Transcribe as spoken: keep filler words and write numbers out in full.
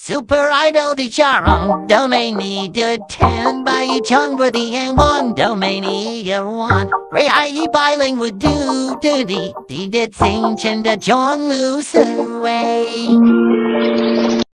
Super idol di charong, domain ni de ten by chung for the and one domain e one. Ray I bilingual do do di di did sing chen da John Lucy way.